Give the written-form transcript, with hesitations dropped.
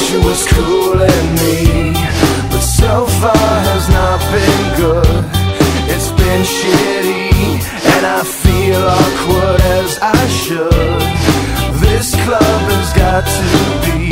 She was cooling me, but so far has not been good. It's been shitty, and I feel awkward as I should. This club has got to be